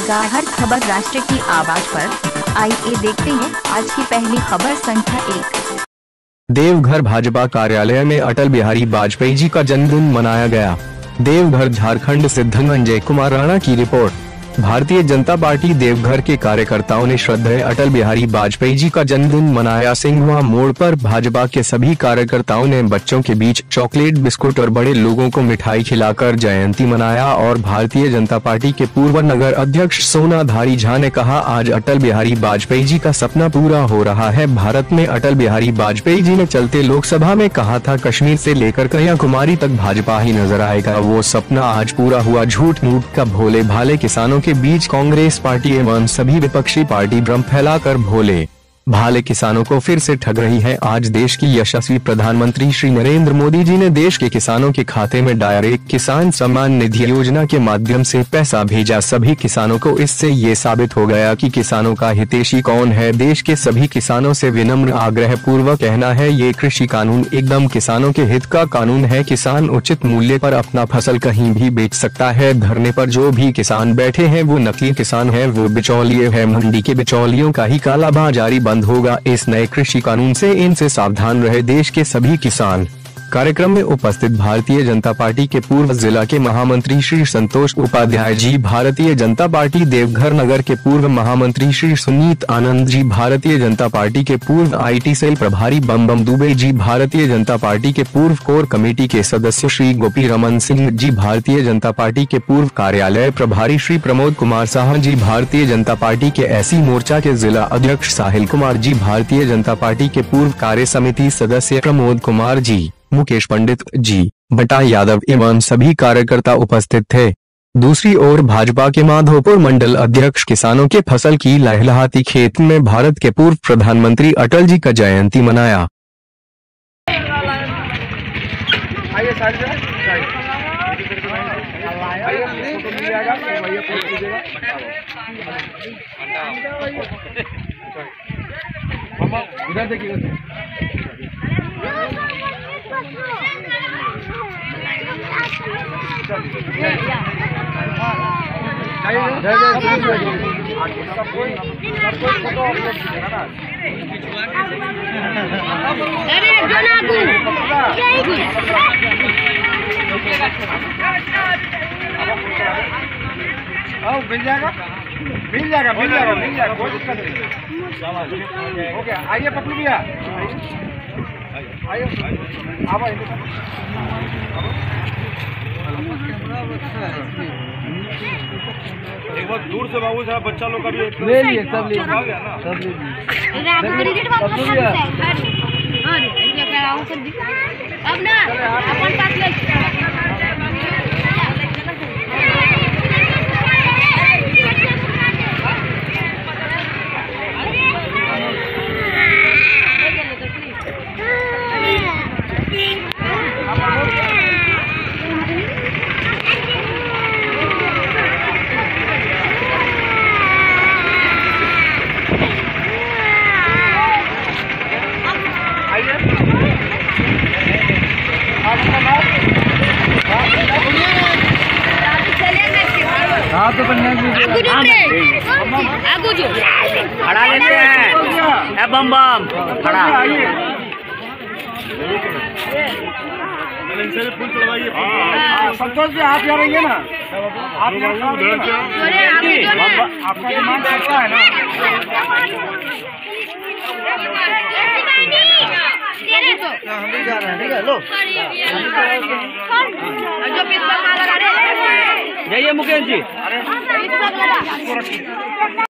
रहेगा हर खबर राष्ट्र की आवाज पर। आइए देखते हैं आज की पहली खबर संख्या 1। देवघर भाजपा कार्यालय में अटल बिहारी वाजपेयी जी का जन्मदिन मनाया गया। देवघर झारखंड से धनंजय कुमार राणा की रिपोर्ट। भारतीय जनता पार्टी देवघर के कार्यकर्ताओं ने श्रद्धेय अटल बिहारी वाजपेयी जी का जन्मदिन मनाया। सिंघवा मोड़ पर भाजपा के सभी कार्यकर्ताओं ने बच्चों के बीच चॉकलेट, बिस्कुट और बड़े लोगों को मिठाई खिलाकर जयंती मनाया। और भारतीय जनता पार्टी के पूर्व नगर अध्यक्ष सोनाधारी झा ने कहा, आज अटल बिहारी वाजपेयी जी का सपना पूरा हो रहा है। भारत में अटल बिहारी वाजपेयी जी ने चलते लोकसभा में कहा था, कश्मीर से लेकर कन्याकुमारी तक भाजपा ही नजर आएगा। वो सपना आज पूरा हुआ। झूठ मूठ का भोले भाले किसानों के बीच कांग्रेस पार्टी एवं सभी विपक्षी पार्टी भ्रम फैलाकर भोले भाले किसानों को फिर से ठग रही है। आज देश की यशस्वी प्रधानमंत्री श्री नरेंद्र मोदी जी ने देश के किसानों के खाते में डायरेक्ट किसान सम्मान निधि योजना के माध्यम से पैसा भेजा। सभी किसानों को इससे ये साबित हो गया कि किसानों का हितैषी कौन है। देश के सभी किसानों से विनम्र आग्रह पूर्वक कहना है, ये कृषि कानून एकदम किसानों के हित का कानून है। किसान उचित मूल्य पर अपना फसल कहीं भी बेच सकता है। धरने पर जो भी किसान बैठे हैं वो नकली किसान है, वो बिचौलिए है। मंडी के बिचौलियों का ही कालाबाजारी बंद होगा। इस नए कृषि कानून से इनसे सावधान रहे देश के सभी किसान। कार्यक्रम में उपस्थित भारतीय जनता पार्टी के पूर्व जिला के महामंत्री श्री संतोष उपाध्याय जी, भारतीय जनता पार्टी देवघर नगर के पूर्व महामंत्री श्री सुनीत आनंद जी, भारतीय जनता पार्टी के पूर्व IT सेल प्रभारी बम बम दुबे जी, भारतीय जनता पार्टी के पूर्व कोर कमेटी के सदस्य श्री गोपी रमन सिंह जी, भारतीय जनता पार्टी के पूर्व कार्यालय प्रभारी श्री प्रमोद कुमार साहा जी, भारतीय जनता पार्टी के SC मोर्चा के जिला अध्यक्ष साहिल कुमार जी, भारतीय जनता पार्टी के पूर्व कार्य समिति सदस्य प्रमोद कुमार जी, मुकेश पंडित जी, बटा यादव एवं सभी कार्यकर्ता उपस्थित थे। दूसरी ओर भाजपा के माधोपुर मंडल अध्यक्ष किसानों के फसल की लहलहाती खेत में भारत के पूर्व प्रधानमंत्री अटल जी का जयंती मनाया। मिल जाएगा कोई दिक्कत नहीं। हो गया, आइए पप्पू भैया, आइए एक बार दूर से बाबू साहब बच्चा लोग का भी ले लिए, सब ले आ गया ना, सब ले लिए। अब ना अपन पास ले तो खड़ा लेते हैं, बम बम खड़ा फूल चढ़वाइए। संतोष जी आप जा रही है ना, आप आपका दिमाग कैसा है ना। हम भी जा रहे हैं, ठीक है, लो जाइए मुकेश जी।